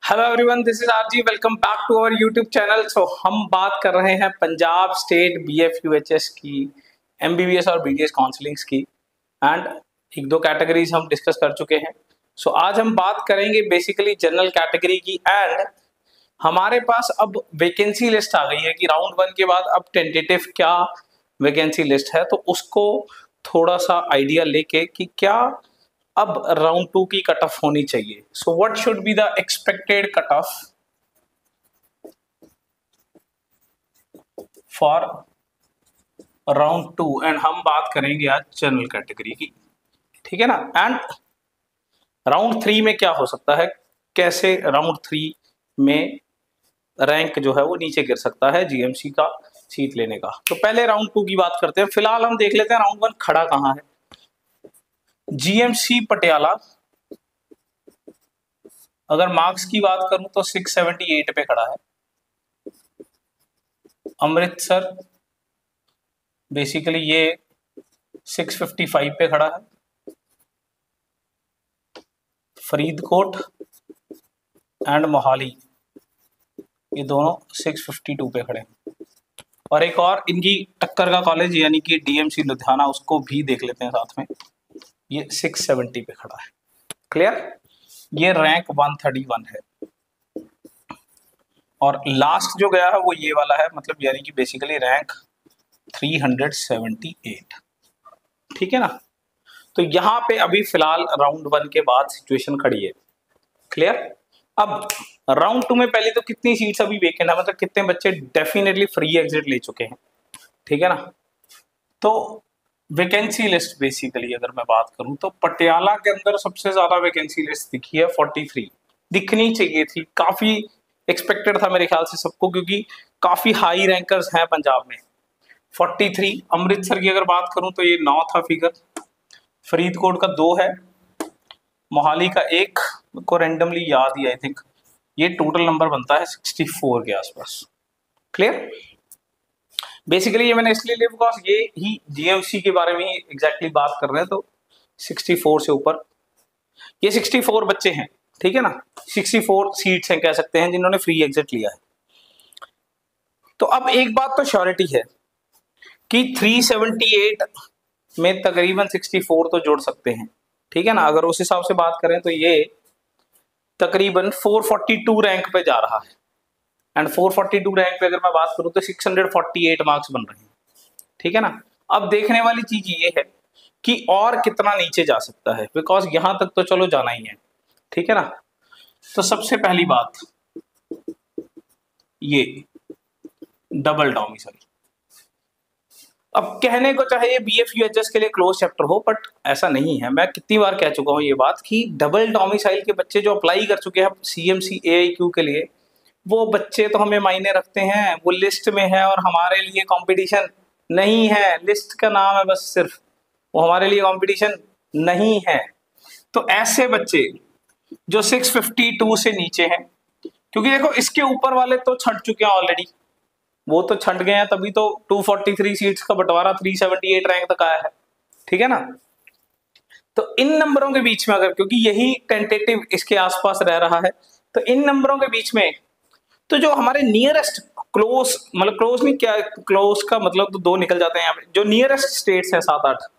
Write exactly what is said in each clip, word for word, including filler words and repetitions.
Hello everyone, this is RG. Welcome back to our YouTube channel. So हम बात कर रहे हैं पंजाब स्टेट बीएफयूएचएस की, एमबीबीएस और बीडीएस काउंसलिंग्स की, एंड एक दो कैटेगरीज हम डिस्कस कर चुके हैं। सो so, आज हम बात करेंगे बेसिकली जनरल कैटेगरी की। एंड हमारे पास अब वैकेंसी लिस्ट आ गई है कि राउंड वन के बाद अब टेंटेटिव क्या वैकेंसी लिस्ट है, तो उसको थोड़ा सा आइडिया लेके कि क्या अब राउंड टू की कट ऑफ होनी चाहिए। So what should be the expected cut off for round two, and हम बात करेंगे आज जनरल कैटेगरी की, ठीक है ना। एंड राउंड थ्री में क्या हो सकता है, कैसे राउंड थ्री में रैंक जो है वो नीचे गिर सकता है जीएमसी का सीट लेने का। तो पहले राउंड टू की बात करते हैं। फिलहाल हम देख लेते हैं राउंड वन खड़ा कहां है। जीएमसी पटियाला, अगर मार्क्स की बात करूं तो छह सौ अठहत्तर पे खड़ा है। अमृतसर बेसिकली ये छह सौ पचपन पे खड़ा है। फरीदकोट एंड मोहाली ये दोनों छह सौ बावन पे खड़े हैं। और एक और इनकी टक्कर का कॉलेज यानी कि डीएमसी लुधियाना, उसको भी देख लेते हैं साथ में, ये छह सौ सत्तर पे खड़ा है। क्लियर, ये रैंक एक सौ इकतीस है। और लास्ट जो गया है वो ये वाला है, मतलब यानी कि बेसिकली रैंक तीन सौ अठहत्तर, ठीक है ना। तो यहाँ पे अभी फिलहाल राउंड वन के बाद सिचुएशन खड़ी है। क्लियर। अब राउंड टू में पहले तो कितनी सीट्स अभी वेकेंट है, मतलब कितने बच्चे डेफिनेटली फ्री एग्जिट ले चुके हैं, ठीक है ना। तो वैकेंसी लिस्ट बेसिकली अगर मैं बात करूं तो पटियाला के अंदर सबसे ज्यादा वैकेंसी लिस्ट दिखी है तैंतालीस। दिखनी चाहिए थी, काफी एक्सपेक्टेड था मेरे ख्याल से सबको, क्योंकि काफी हाई रैंकर्स हैं पंजाब में। तैंतालीस। अमृतसर की अगर बात करूं तो ये नौ था फिगर, फरीदकोट का दो है, मोहाली का एक को रैंडमली याद ही आई थिंक, ये टोटल नंबर बनता है चौंसठ के आसपास। क्लियर। बेसिकली ये मैंने इसलिए लिया बिकॉज ये ही जीएमसी के बारे में ही एग्जैक्टली बात कर रहे हैं। तो चौंसठ से ऊपर ये चौंसठ बच्चे हैं, ठीक है ना। चौंसठ सीट्स हैं कह सकते हैं जिन्होंने फ्री एग्जिट लिया है। तो अब एक बात तो श्योरिटी है कि तीन सौ अठहत्तर में तकरीबन चौंसठ तो जोड़ सकते हैं, ठीक है ना। अगर उस हिसाब से बात करें तो ये तकरीबन चार सौ बयालीस रैंक पे जा रहा है। एंड चार सौ बयालीस रैंक पे अगर मैं बात करूं तो छह सौ अड़तालीस मार्क्स बन रहे हैं, ठीक है ना। अब देखने वाली चीज ये है कि और कितना नीचे जा सकता है, बिकॉज यहां तक तो चलो जाना ही है, ठीक है ना। तो सबसे पहली बात ये डबल डोमिसाइल। अब कहने को चाहे ये बीएफयूएचएस के लिए क्लोज चैप्टर हो, बट ऐसा नहीं है। मैं कितनी बार कह चुका हूं ये बात कि डबल डोमिसाइल के बच्चे जो अप्लाई कर चुके हैं सीएमसी एआईक्यू के लिए, वो बच्चे तो हमें मायने रखते हैं, वो लिस्ट में है और हमारे लिए कंपटीशन नहीं है। लिस्ट का नाम है बस सिर्फ, वो हमारे लिए कंपटीशन नहीं है। तो ऐसे बच्चे जो छह सौ बावन से नीचे हैं, क्योंकि देखो इसके ऊपर वाले तो छट चुके हैं ऑलरेडी, वो तो छट गए हैं, तभी तो दो सौ तैंतालीस सीट्स का बंटवारा तीन सौ अठहत्तर रैंक तक आया है, ठीक है ना। तो इन नंबरों के बीच में अगर, क्योंकि यही टेंटेटिव इसके आसपास रह रहा है, तो इन नंबरों के बीच में तो जो हमारे नियरेस्ट क्लोज, मतलब क्लोज नहीं, क्या क्लोज का मतलब तो दो निकल जाते हैं यहाँ पे, जो नियरेस्ट स्टेट्स हैं सात आठ,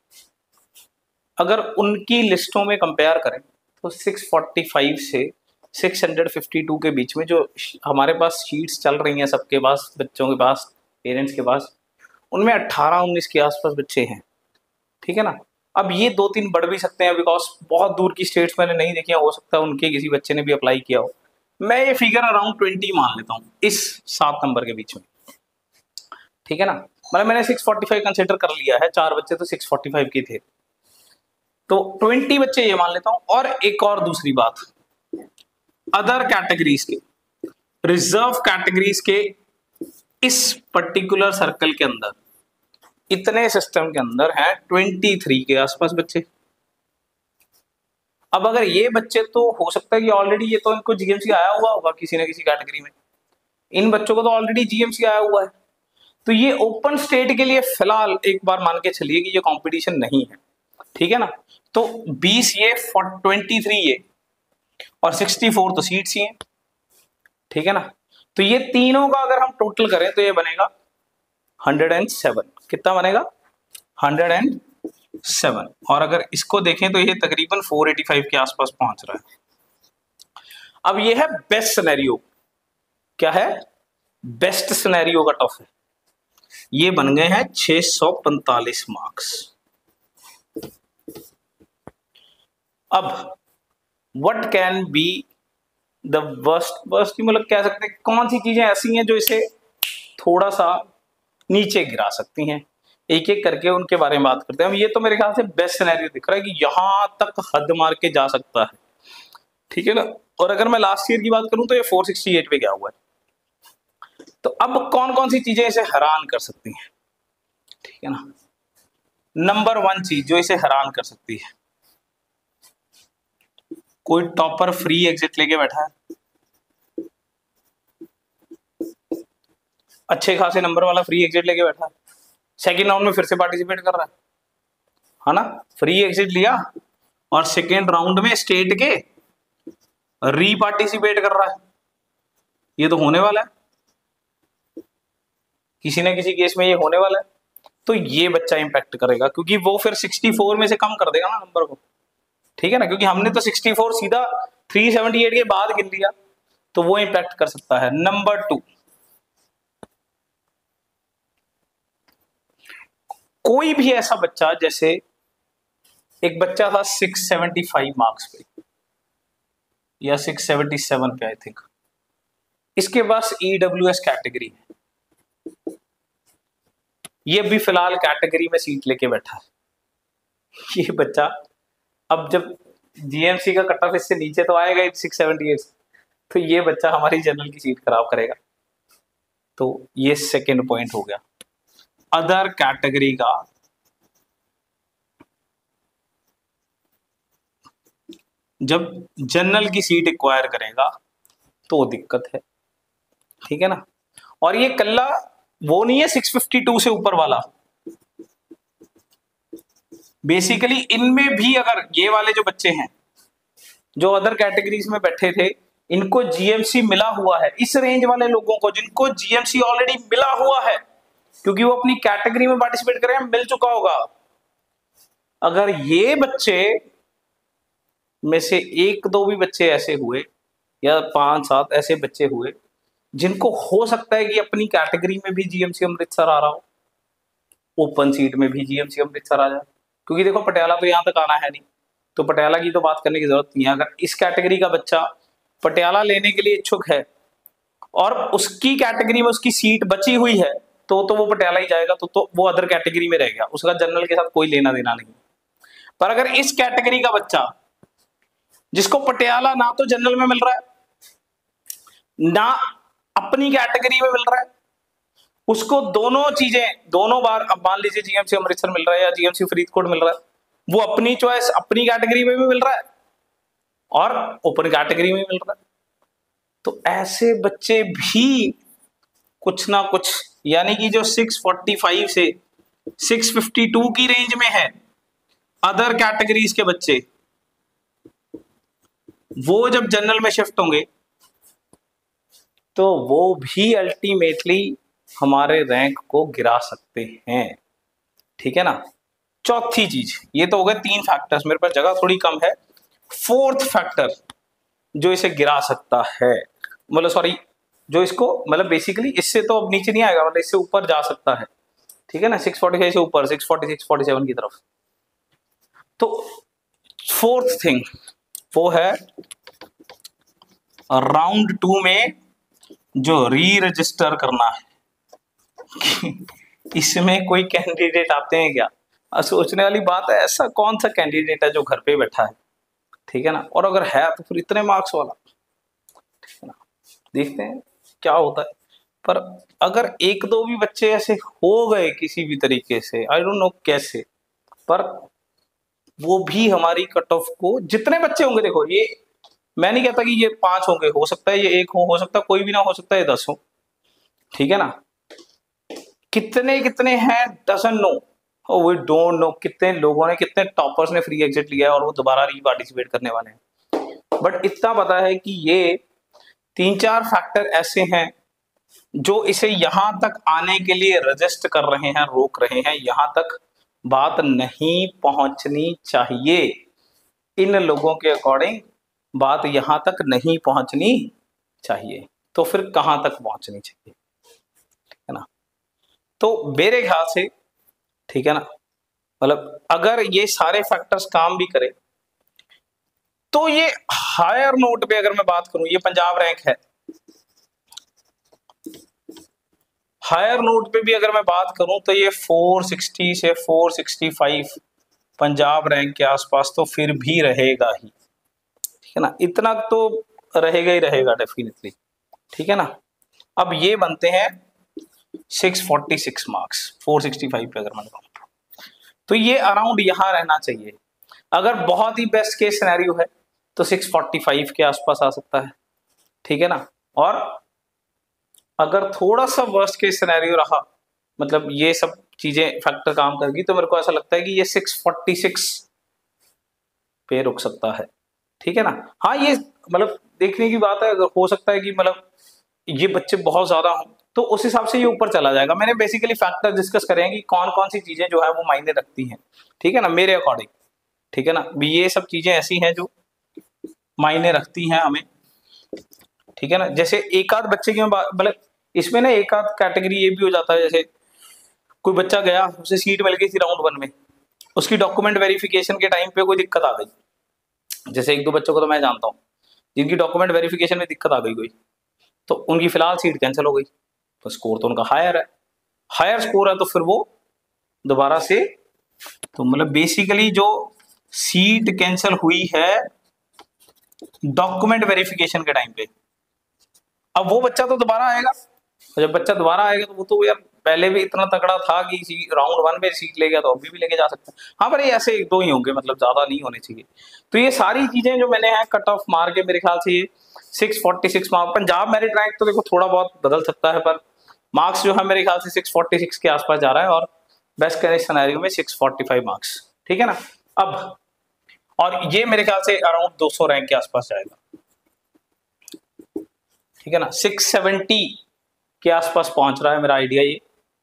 अगर उनकी लिस्टों में कंपेयर करें तो छह सौ पैंतालीस से छह सौ बावन के बीच में जो हमारे पास सीट्स चल रही हैं सबके पास, बच्चों के पास, पेरेंट्स के पास, उनमें अट्ठारह उन्नीस के आसपास बच्चे हैं, ठीक है ना। अब ये दो तीन बढ़ भी सकते हैं, बिकॉज बहुत दूर की स्टेट्स मैंने नहीं देखी, हो सकता है उनके किसी बच्चे ने भी अप्लाई किया हो। मैं ये फिगर अराउंड बीस मान लेता हूँ इस सात नंबर के बीच में, ठीक है ना। मतलब मैंने छह सौ पैंतालीस कंसीडर कर लिया है, चार बच्चे तो छह सौ पैंतालीस के थे, तो बीस बच्चे ये मान लेता हूँ। और एक और दूसरी बात, अदर कैटेगरीज के, रिजर्व कैटेगरीज के इस पर्टिकुलर सर्कल के अंदर, इतने सिस्टम के अंदर है तेईस के आसपास बच्चे। अब अगर ये बच्चे, तो हो सकता है कि ऑलरेडी ये तो इनको जीएमसी आया हुआ होगा किसी ना किसी कैटेगरी में, इन बच्चों को तो ऑलरेडी जीएमसी आया हुआ है। तो ये ओपन स्टेट के लिए फिलहाल एक बार मान के चलिए कि ये कंपटीशन नहीं है, ठीक है ना। तो बीस ये तेईस ये और सिक्सटी फोर तो सीट्स ही हैं, ठीक है ना। तो ये तीनों का अगर हम टोटल करें तो ये बनेगा हंड्रेड एंड सेवन। कितना बनेगा? Hundred and seven. और अगर इसको देखें तो ये तकरीबन फोर एटी फाइव के आसपास पहुंच रहा है। अब ये है बेस्ट सिनेरियो। क्या है? बेस्ट सिनेरियो का टफ है। ये बन गए हैं छह सौ पैंतालीस मार्क्स। अब what can be the worst worst मतलब कह सकते हैं कौन सी चीजें ऐसी हैं जो इसे थोड़ा सा नीचे गिरा सकती हैं। एक एक करके उनके बारे में बात करते हैं। ये तो मेरे ख्याल से बेस्ट सिनेरियो दिख रहा है कि यहां तक हद मार के जा सकता है, ठीक है ना। और अगर मैं लास्ट ईयर की बात करूं तो ये फोर सिक्सटी एट पे गया हुआ है। तो अब कौन कौन सी चीजें इसे हैरान कर सकती हैं, ठीक है ना। नंबर वन चीज जो इसे हैरान कर सकती है, कोई टॉपर फ्री एग्जिट लेके बैठा है, अच्छे खासे नंबर वाला फ्री एग्जिट लेके बैठा है, सेकेंड राउंड में फिर से पार्टिसिपेट कर रहा है है ना। फ्री एग्जिट लिया और सेकेंड राउंड में स्टेट के री पार्टिसिपेट कर रहा है। ये तो होने वाला है, किसी ना किसी केस में ये होने वाला है। तो ये बच्चा इंपैक्ट करेगा क्योंकि वो फिर सिक्सटी फोर में से कम कर देगा ना नंबर को, ठीक है ना। क्योंकि हमने तो सिक्सटी फोर सीधा थ्री सेवेंटी एट के बाद गिन लिया, तो वो इंपैक्ट कर सकता है। नंबर टू, कोई भी ऐसा बच्चा, जैसे एक बच्चा था सिक्स सेवेंटी फाइव मार्क्स पे या सिक्स सेवेंटी सेवन पे आई थिंक, इसके पास ईडब्ल्यूएस कैटेगरी है, ये भी फिलहाल कैटेगरी में सीट लेके बैठा है। ये बच्चा अब जब जीएमसी का कट ऑफ इससे नीचे तो आएगा सिक्स सेवेंटी एट, तो ये बच्चा हमारी जनरल की सीट खराब करेगा। तो ये सेकंड पॉइंट हो गया। अदर कैटेगरी का जब जनरल की सीट एक्वायर करेगा तो दिक्कत है, ठीक है ना। और ये कल्ला वो नहीं है सिक्स फिफ्टी टू से ऊपर वाला। बेसिकली इनमें भी अगर ये वाले जो बच्चे हैं जो अदर कैटेगरीज में बैठे थे, इनको जीएमसी मिला हुआ है, इस रेंज वाले लोगों को जिनको जीएमसी ऑलरेडी मिला हुआ है क्योंकि वो अपनी कैटेगरी में पार्टिसिपेट कर रहे हैं, मिल चुका होगा। अगर ये बच्चे में से एक दो भी बच्चे ऐसे हुए या पांच सात ऐसे बच्चे हुए जिनको हो सकता है कि अपनी कैटेगरी में भी जीएमसी अमृतसर आ रहा हो, ओपन सीट में भी जीएमसी अमृतसर आ जाए, क्योंकि देखो पटियाला तो यहाँ तक आना है नहीं, तो पटियाला की तो बात करने की जरूरत नहीं है। अगर इस कैटेगरी का बच्चा पटियाला लेने के लिए इच्छुक है और उसकी कैटेगरी में उसकी सीट बची हुई है तो तो वो पटियाला ही जाएगा, तो तो वो अदर कैटेगरी में रह गया, उसका जनरल के साथ कोई लेना देना नहीं। पर अगर इस कैटेगरी का बच्चा जिसको पटियाला ना तो जनरल में मिल रहा है ना अपनी कैटेगरी में मिल रहा है, उसको दोनों चीजें दोनों बार, अब मान लीजिए जीएमसी अमृतसर मिल रहा है या जीएमसी फरीदकोट मिल रहा है, वो अपनी चॉइस अपनी कैटेगरी में भी मिल रहा है और ओपन कैटेगरी में मिल रहा है, तो ऐसे बच्चे भी कुछ ना कुछ, यानी कि जो सिक्स फोर्टी फाइव से सिक्स फिफ्टी टू की रेंज में है अदर कैटेगरीज के बच्चे, वो जब जनरल में शिफ्ट होंगे तो वो भी अल्टीमेटली हमारे रैंक को गिरा सकते हैं, ठीक है ना। चौथी चीज, ये तो हो गए तीन फैक्टर्स, मेरे पास जगह थोड़ी कम है। फोर्थ फैक्टर जो इसे गिरा सकता है, मतलब सॉरी जो इसको मतलब बेसिकली इससे तो अब नीचे नहीं आएगा, मतलब इससे ऊपर जा सकता है, ठीक है ना, सिक्स फोर्टी फाइव से ऊपर six forty six forty seven की तरफ। तो फोर्थ थिंग वो है राउंड टू में जो री रजिस्टर करना है। इसमें कोई कैंडिडेट आते हैं क्या? अब सोचने वाली बात है, ऐसा कौन सा कैंडिडेट है जो घर पे बैठा है, ठीक है ना, और अगर है तो फिर इतने मार्क्स वाला, ठीक है ना, देखते हैं क्या होता है। पर अगर एक दो भी बच्चे ऐसे हो गए किसी भी तरीके से, आई डोंट नो कैसे, पर वो भी हमारी कट ऑफ को, जितने बच्चे होंगे, देखो ये मैं नहीं कहता कि ये पांच होंगे, हो सकता है ये एक हो हो सकता है कोई भी ना, हो सकता है दस हो, ठीक है ना, कितने कितने हैं doesn't know, we don't know कितने लोगों ने, कितने टॉपर्स ने फ्री एग्जिट लिया है और वो दोबारा री पार्टिसिपेट करने वाले हैं। बट इतना पता है कि ये तीन चार फैक्टर ऐसे हैं जो इसे यहां तक आने के लिए रजिस्ट कर रहे हैं, रोक रहे हैं। यहां तक बात नहीं पहुंचनी चाहिए, इन लोगों के अकॉर्डिंग बात यहां तक नहीं पहुंचनी चाहिए। तो फिर कहां तक पहुंचनी चाहिए, है ना? तो मेरे ख्याल से, ठीक है ना, मतलब अगर ये सारे फैक्टर्स काम भी करें तो ये हायर नोट पे अगर मैं बात करूं, ये पंजाब रैंक है, हायर नोट पे भी अगर मैं बात करूं तो ये चार सौ साठ से चार सौ पैंसठ पंजाब रैंक के आसपास तो फिर भी रहेगा ही, ठीक है ना? इतना तो रहेगा ही रहेगा डेफिनेटली, ठीक है ना? अब ये बनते हैं छह सौ छियालीस मार्क्स चार सौ पैंसठ पे अगर मैं बताऊं तो ये अराउंड यहां रहना चाहिए। अगर बहुत ही बेस्ट केस सिनेरियो है तो छह सौ पैंतालीस के आसपास आ सकता है, ठीक है ना? और अगर थोड़ा सा वर्स्ट केस सिनेरियो रहा, मतलब ये सब चीजें फैक्टर काम करेगी, तो मेरे को ऐसा लगता है कि ये छह सौ छियालीस पे रुक सकता है, ठीक है ना? हाँ, ये मतलब देखने की बात है, अगर हो सकता है कि मतलब ये बच्चे बहुत ज्यादा हों तो उस हिसाब से ये ऊपर चला जाएगा। मैंने बेसिकली फैक्टर डिस्कस करे हैं कि कौन कौन सी चीजें जो है वो मायने रखती हैं, ठीक है ना, मेरे अकॉर्डिंग, ठीक है ना? भी ये सब चीजें ऐसी हैं जो मायने रखती हैं हमें, ठीक है ना? जैसे एक आध बच्चे की मतलब इसमें ना एक आध कैटेगरी ये भी हो जाता है, जैसे कोई बच्चा गया, उसे सीट मिल गई थी राउंड वन में, उसकी डॉक्यूमेंट वेरिफिकेशन के टाइम पे कोई दिक्कत आ गई। जैसे एक दो बच्चों को तो मैं जानता हूँ जिनकी डॉक्यूमेंट वेरिफिकेशन में दिक्कत आ गई कोई, तो उनकी फिलहाल सीट कैंसिल हो गई। तो स्कोर तो उनका हायर है, हायर स्कोर है, तो फिर वो दोबारा से, तो मतलब बेसिकली जो सीट कैंसिल हुई है डॉक्यूमेंट वेरिफिकेशन के टाइम पे, अब वो बच्चा तो दोबारा आएगा, और जब बच्चा दोबारा आएगा तो वो तो यार पहले भी इतना तगड़ा था कि राउंड वन में सीट ले गया तो अभी भी लेके जा सकता है। हाँ, पर ये ऐसे एक दो ही होंगे, मतलब ज्यादा नहीं होने चाहिए। तो ये सारी चीजें जो मैंने है कट ऑफ मार के, मेरे ख्याल से ये छह सौ छियालीस मार्क्स, पंजाब मेरिट रैंक तो देखो थोड़ा बहुत बदल सकता है, पर मार्क्स जो है मेरे ख्याल से छह सौ छियालीस के आसपास जा रहा है, और बेस्ट केस सिनेरियो में छह सौ पैंतालीस मार्क्स, ठीक है ना? अब और ये मेरे ख्याल से अराउंड दो सौ रैंक के आसपास जाएगा, ठीक है ना? छह सौ सत्तर के आसपास पहुंच रहा है मेरा आइडिया। ये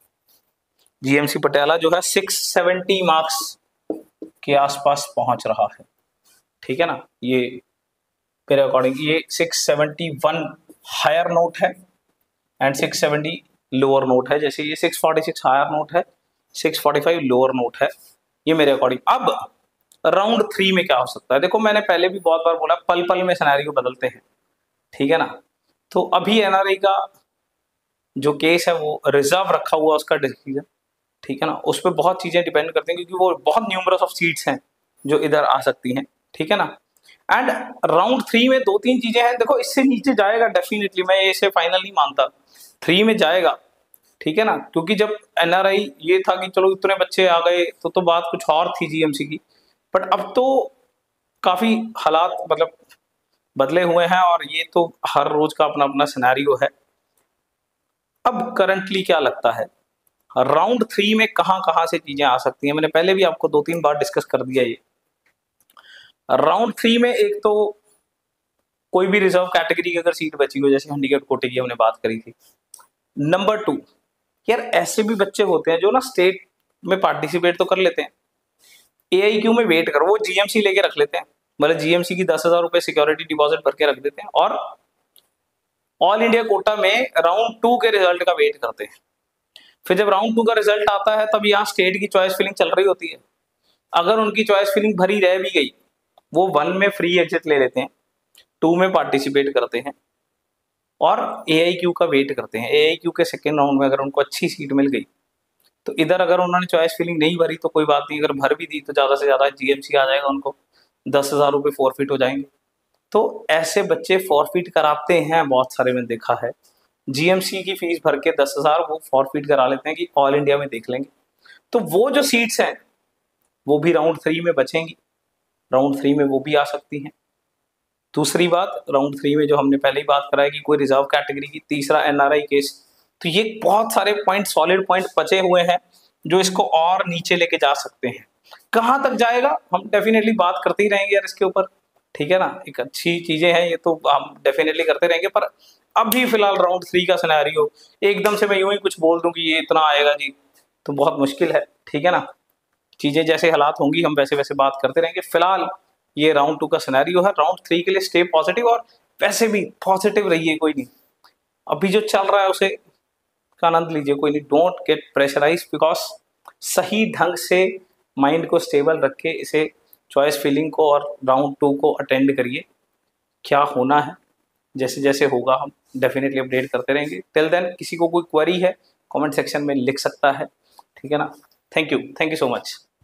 जीएमसी पटियाला जो है छह सौ सत्तर मार्क्स के आसपास पहुंच रहा है, ठीक है ना? ये मेरे अकॉर्डिंग ये छह सौ इकहत्तर हायर नोट है एंड छह सौ सत्तर लोअर नोट है। जैसे ये छह सौ छियालीस हायर नोट है, छह सौ पैंतालीस लोअर नोट है, ये मेरे अकॉर्डिंग। अब राउंड थ्री में क्या हो सकता है? देखो, मैंने पहले भी बहुत बार बोला पल पल में सिनेरियो बदलते हैं, ठीक है ना? तो अभी एनआरआई का जो केस है वो रिजर्व रखा हुआ, उसका डिसीजन, ठीक है ना, उस पर बहुत चीजें डिपेंड करती हैं, क्योंकि वो बहुत न्यूमरस ऑफ सीट्स हैं जो इधर आ सकती हैं, ठीक है ना? एंड राउंड थ्री में दो तीन चीजें हैं, देखो इससे नीचे जाएगा डेफिनेटली, मैं इसे फाइनल नहीं मानता, थ्री में जाएगा, ठीक है ना? क्योंकि जब एनआरआई ये था कि चलो इतने बच्चे आ गए तो तो बात कुछ और थी जीएमसी की, बट अब तो काफी हालात मतलब बदले हुए हैं, और ये तो हर रोज का अपना अपना सिनेरियो है। अब करंटली क्या लगता है राउंड थ्री में कहां कहां से चीजें आ सकती हैं? मैंने पहले भी आपको दो तीन बार डिस्कस कर दिया ये। राउंड थ्री में एक तो कोई भी रिजर्व कैटेगरी की अगर सीट बची हो, जैसे हैंडीकैप कोटे की हमने बात करी थी। नंबर टू, यार ऐसे भी बच्चे होते हैं जो ना स्टेट में पार्टिसिपेट तो कर लेते हैं, एआईक्यू में वेट करो, वो जीएमसी लेके रख लेते हैं, मतलब जीएमसी की दस हजार रुपए सिक्योरिटी डिपॉजिट भर के रख देते हैं, और ऑल इंडिया कोटा में राउंड टू के रिजल्ट का वेट करते हैं। फिर जब राउंड टू का रिजल्ट आता है तब यहाँ स्टेट की चॉइस फिलिंग चल रही होती है, अगर उनकी चॉइस फिलिंग भरी रह भी गई, वो वन में फ्री एग्जिट ले लेते हैं, टू में पार्टिसिपेट करते हैं, और एआईक्यू का वेट करते हैं। एआईक्यू के सेकेंड राउंड में अगर उनको अच्छी सीट मिल गई तो इधर अगर उन्होंने चॉइस फिलिंग नहीं भरी तो कोई बात नहीं, अगर भर भी दी तो ज्यादा से ज्यादा जीएमसी आ जाएगा, उनको दस हजार रुपये फॉरफिट हो जाएंगे। तो ऐसे बच्चे फॉरफिट कराते हैं बहुत सारे, मैंने देखा है, जीएमसी की फीस भर के दस हजार वो फॉरफिट करा लेते हैं कि ऑल इंडिया में देख लेंगे। तो वो जो सीट्स हैं वो भी राउंड थ्री में बचेंगी, राउंड थ्री में वो भी आ सकती हैं। दूसरी बात, राउंड थ्री में जो हमने पहले ही बात करा है कि कोई रिजर्व कैटेगरी की, तीसरा एनआरआई केस, तो ये बहुत सारे पॉइंट, सॉलिड पॉइंट बचे हुए हैं जो इसको और नीचे लेके जा सकते हैं। कहां तक जाएगा हम डेफिनेटली बात करते ही रहेंगे यार इसके ऊपर, ठीक है ना, एक अच्छी चीजें हैं ये, तो हम डेफिनेटली करते रहेंगे। पर अभी फिलहाल राउंड थ्री का सिनेरियो एकदम से मैं यूं ही कुछ बोल दूं कि ये इतना आएगा जी, तो बहुत मुश्किल है, ठीक है ना। चीजें जैसे हालात होंगी हम वैसे वैसे बात करते रहेंगे। फिलहाल ये राउंड टू का सिनेरियो है। राउंड थ्री के लिए स्टे पॉजिटिव, और वैसे भी पॉजिटिव रहिए, कोई नहीं, अभी जो चल रहा है उसे का आनंद लीजिए, कोई नहीं, डोंट गेट प्रेशराइज, बिकॉज सही ढंग से माइंड को स्टेबल रख के इसे चॉइस फिलिंग को और राउंड टू को अटेंड करिए। क्या होना है जैसे जैसे होगा हम डेफिनेटली अपडेट करते रहेंगे। टिल देन किसी को कोई क्वेरी है कमेंट सेक्शन में लिख सकता है, ठीक है ना। Thank you, thank you so much.